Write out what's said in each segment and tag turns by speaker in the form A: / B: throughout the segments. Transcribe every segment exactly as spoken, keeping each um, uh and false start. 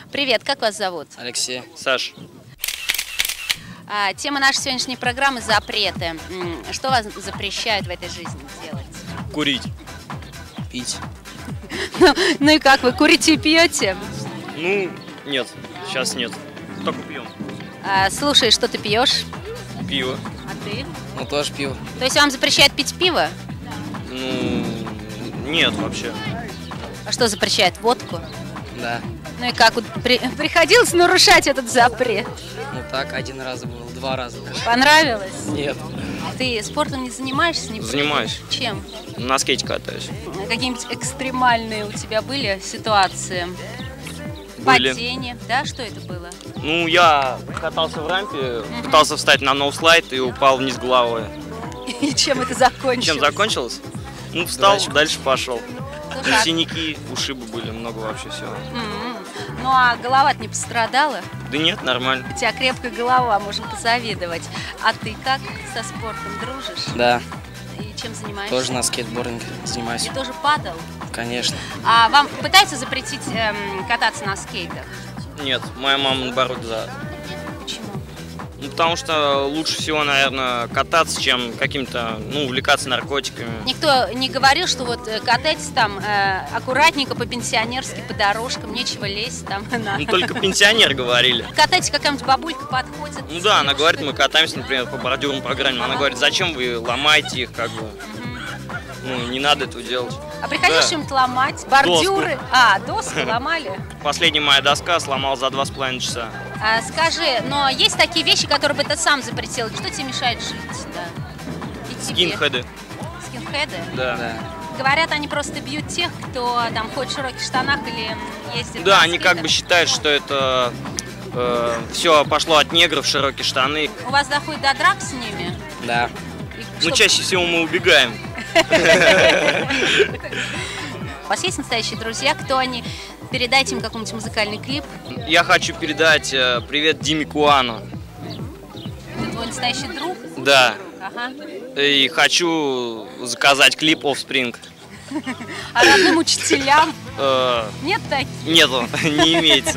A: Привет, как вас зовут?
B: Алексей.
C: Саш.
A: А, тема нашей сегодняшней программы – запреты. Что вас запрещают в этой жизни делать?
C: Курить.
B: Пить.
A: Ну, ну и как, вы курите и пьете?
C: Ну, нет, сейчас нет. Только пьем.
A: А, слушай, что ты пьешь?
C: Пиво.
A: А ты?
B: Ну, тоже пиво.
A: То есть вам запрещают пить пиво?
C: Ну, нет вообще.
A: А что запрещает? Водку?
B: Да.
A: Ну и как, вот при, приходилось нарушать этот запрет?
B: Ну так, один раз был, два раза даже.
A: Понравилось?
B: Нет.
A: Ты спортом не занимаешься? Не
C: Занимаюсь.
A: Чем?
C: На скейте катаюсь.
A: Какие-нибудь экстремальные у тебя были ситуации?
C: Были.
A: Падение? Да, что это было?
C: Ну, я катался в рампе, пытался встать на ноуслайд и упал вниз головой.
A: И чем это закончилось?
C: Чем закончилось? Ну, встал,
B: Дурачок.
C: дальше пошел.
A: Слушай, а-
C: Синяки, ушибы были, много вообще всего.
A: М-м. Ну а голова-то не пострадала?
C: Да нет, нормально.
A: У тебя крепкая голова, можем позавидовать. А ты как со спортом дружишь?
B: Да,
A: И чем занимаешься?
B: тоже на скейтбординге занимаюсь.
A: И тоже падал?
B: Конечно.
A: А вам пытаются запретить эм, кататься на скейтах?
C: Нет, моя мама наоборот за.
A: Почему?
C: Ну, потому что лучше всего, наверное, кататься, чем каким-то, ну, увлекаться наркотиками.
A: Никто не говорил, что вот э, катайтесь там э, аккуратненько по-пенсионерски, по дорожкам, нечего лезть там на...
C: Ну, только пенсионеры говорили.
A: Катайтесь, какая-нибудь бабулька подходит.
C: Ну да, она говорит, мы катаемся, например, по бордюрным программе. Она говорит, зачем вы ломаете их, как бы. Ну, не надо этого делать.
A: А приходишь
C: Да.
A: что-нибудь ломать? Бордюры?
C: Доску.
A: А, доски ломали?
C: Последняя моя доска сломал за два с половиной часа.
A: А, скажи, но есть такие вещи, которые бы ты сам запретил? Что тебе мешает жить? Да. И тебе?
C: Скинхеды.
A: Скинхеды?
C: Да.
B: Да.
A: Говорят, они просто бьют тех, кто там ходит в широких штанах или м, ездит
C: Да,
A: на
C: они как бы
A: скейтах.
C: считают, что это все пошло от негров, широкие штаны.
A: У вас доходит до драк с ними?
B: Да.
A: И
C: Ну,
A: что-
C: чаще всего мы убегаем.
A: У вас есть настоящие друзья? Кто они? Передайте им какой-нибудь музыкальный клип.
C: Я хочу передать э, привет Диме Куану.
A: Это твой настоящий друг?
C: Да.
A: Ага.
C: И хочу заказать клип Offspring.
A: А родным учителям
C: Э,
A: нет таких?
C: Нету, не имеется.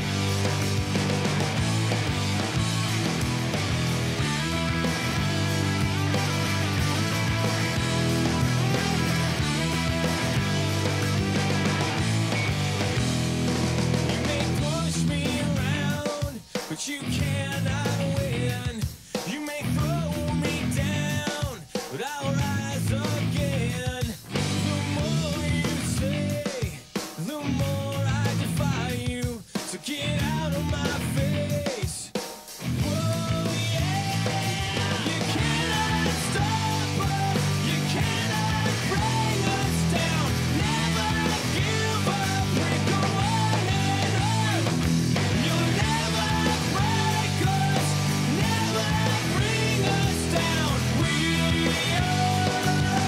D: But you cannot win. You may throw me down, but I'll rise again. The more you say, the more I defy you. So get out of my face. Whoa, yeah. You cannot stop us. You cannot bring us down. Never give up. We go on and on. You'll never break us, never bring us down. We are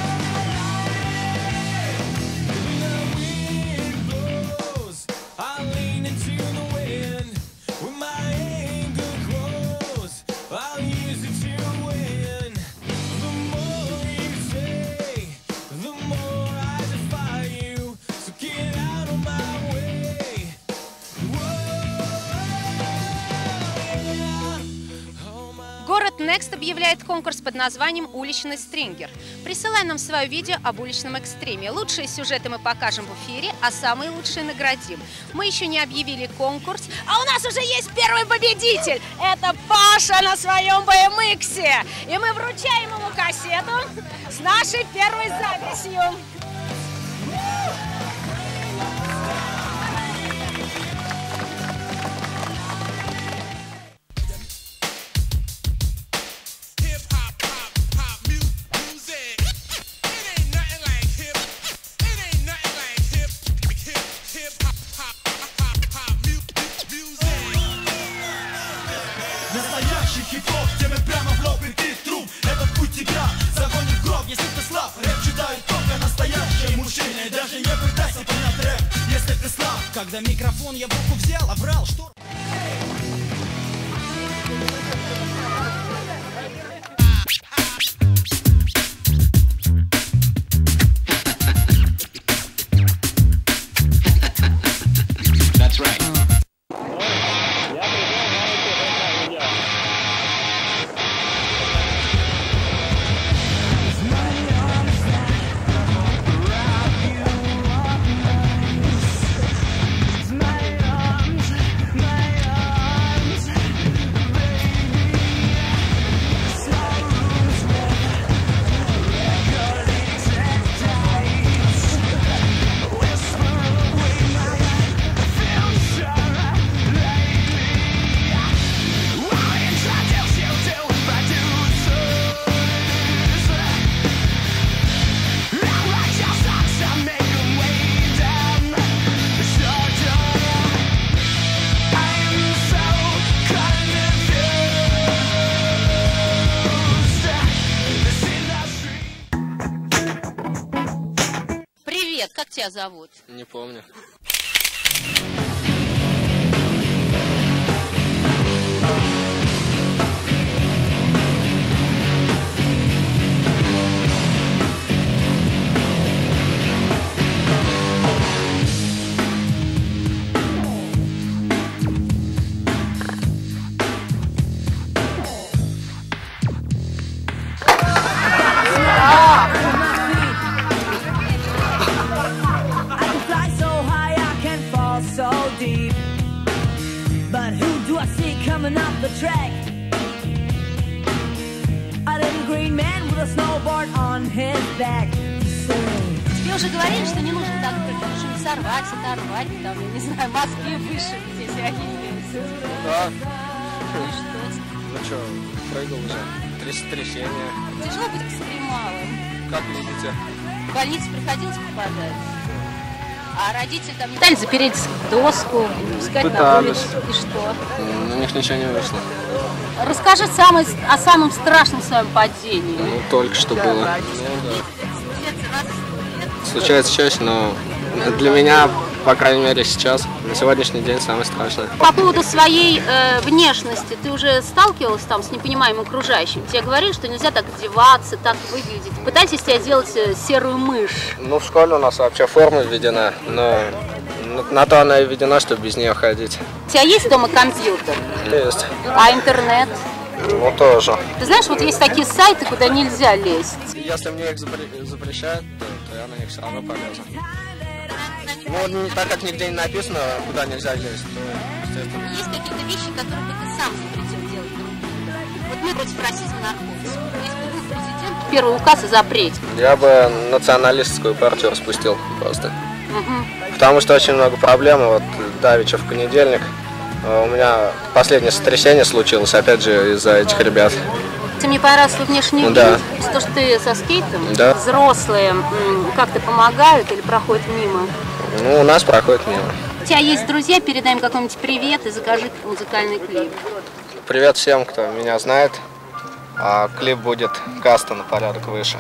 D: alive. When the wind blows, I lean into the wind. When my anger grows, I'll use it to win. The more you say, the more I defy you. So get out of my way.
A: Город Next объявляет конкурс под названием «Уличный стрингер». Присылай нам свое видео об уличном экстриме. Лучшие сюжеты мы покажем в эфире, а самые лучшие наградим. Мы еще не объявили конкурс, а у нас уже есть первый победитель. Это Паша на своем бэ эм иксе. И мы вручаем ему кассету с нашей первой записью.
D: Hip hop, pop, pop music. It ain't nothing like hip. It ain't nothing like hip, hip, hip hop, pop, pop, pop music.
E: Настоящий хип-хоп, тебе прямо в лоб и ты труп. Этот путь тебя загонит в гроб. Если ты слаб, рэп читают только настоящие мужчины. И даже не пытайся понять рэп, если ты слаб.
F: Когда микрофон я в руку взял, а брал, что...
A: тебя зовут?
B: Не помню.
G: Coming up the track, a little green man with a snowboard on his back.
A: Тебе уже говорили, что не нужно так прыгать, нужно не сорвать, оторвать, там, я не знаю, мозги выше, здесь ахиллес.
B: Да.
A: И что?
B: Ну что, прыгал уже. Тряс трясение.
A: Тяжело быть экстремалом.
B: Как видите?
A: В больницу приходилось попадать. А родители там не пытались запереть в доску, не пускать на улицу. И что?
B: У них ничего не вышло.
A: Расскажи самый, о самом страшном своем падении.
B: Ну, только что было. Случается чаще, но для меня, по крайней мере, сейчас, на сегодняшний день, самое страшное.
A: По поводу своей э, внешности, ты уже сталкивалась там с непониманием окружающим? Тебе говорили, что нельзя так одеваться, так выглядеть. Пытались из тебя сделать серую мышь?
B: Ну, в школе у нас вообще форма введена, но на то она и введена, чтобы без нее ходить.
A: У тебя есть дома компьютер?
B: Есть.
A: А интернет?
B: Ну, тоже.
A: Ты знаешь, вот есть такие сайты, куда нельзя лезть.
B: Если мне их запрещают, то, то я на них все равно полезу. Ну, так как нигде не написано, куда нельзя лезть, то, естественно.
A: Есть какие-то вещи, которые бы ты сам запретил делать? Вот мы против расизма наркотиков. Если бы был президент, первый указ о запрете.
B: Я бы националистскую партию распустил просто.
A: Угу.
B: Потому что очень много проблем. Вот давеча в понедельник у меня последнее сотрясение случилось, опять же, из-за этих ребят.
A: Тебе мне понравился твой внешний вид,
B: да.
A: То, что ты со скейтом,
B: да.
A: Взрослые как-то помогают или проходят мимо?
B: Ну, у нас проходит мимо.
A: У тебя есть друзья, передай им какой-нибудь привет и закажи музыкальный клип.
B: Привет всем, кто меня знает. А клип будет каста на порядок выше.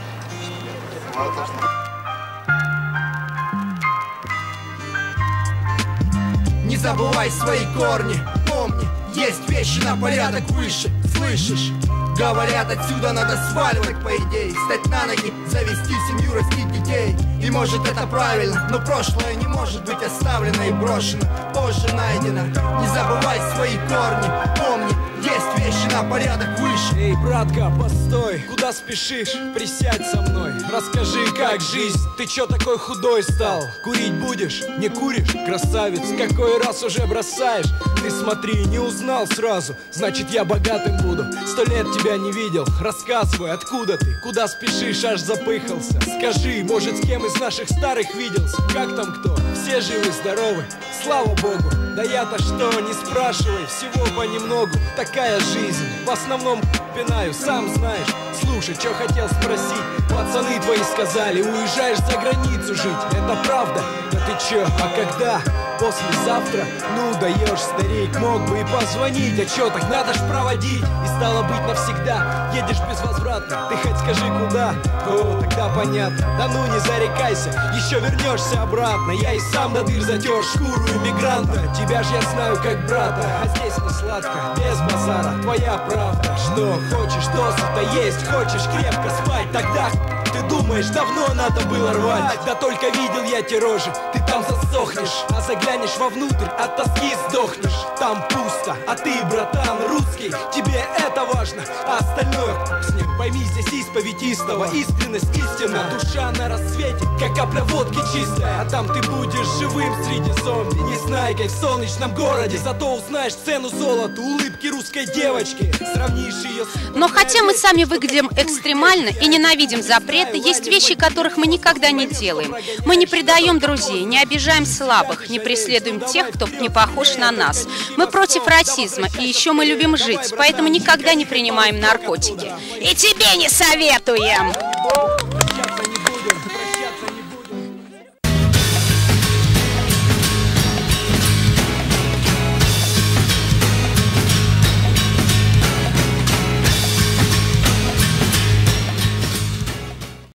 E: Не забывай свои корни, помни, есть вещи на порядок выше, слышишь? Говорят, отсюда надо сваливать, по идее, встать на ноги, завести семью, растить детей. И может это правильно, но прошлое не может быть оставлено и брошено, позже найдено. Не забывай свои корни, помни, есть вещи на порядок выше.
F: Эй, братка, постой, куда спешишь? Присядь со мной, расскажи, как жизнь. Ты чё такой худой стал? Курить будешь? Не куришь? Красавец, какой раз уже бросаешь? Ты смотри, не узнал сразу, значит я богатым буду. Сто лет тебя не видел, рассказывай, откуда ты? Куда спешишь, аж запыхался? Скажи, может, с кем из наших старых виделся? Как там кто? Все живы, здоровы, слава богу. Да я-то что, не спрашивай, всего понемногу. Такая жизнь, в основном пинаю, сам знаешь. Слушай, что хотел спросить? Пацаны твои сказали, уезжаешь за границу жить. Это правда? Да ты чё, а когда? Послезавтра? Ну даешь, старик, мог бы и позвонить. А чё, так надо ж проводить. И стало быть навсегда, едешь безвозвратно. Ты хоть скажи куда? О, тогда понятно. Да ну не зарекайся, еще вернешься обратно. Я и сам до дыр затер шкуру иммигранта. Тебя ж я знаю как брата, а здесь не сладко, без базара, твоя правда. Что хочешь, досыта есть, хочешь крепко спать, тогда ты думаешь, давно надо было рвать. Да только видел я те рожи, ты там засохнешь, а заглянешь вовнутрь, от тоски сдохнешь. Там пусто, а ты, братан, русский, тебе это важно, а остальное с ним. Пойми, здесь исповедь истого, искренность истина. Душа на рассвете, как капля водки чистая. А там ты будешь живым среди зомби, незнайкой в солнечном городе. Зато узнаешь цену золота, улыбки русской девочки. Сравнишь ее с...
A: Но хотя мы сами выглядим экстремально и ненавидим запреты, есть вещи, которых мы никогда не делаем. Мы не предаем друзей, не обижаем слабых, не преследуем тех, кто не похож на нас. Мы против расизма, и еще мы любим жить, поэтому никогда не принимаем наркотики. И тебе не советуем!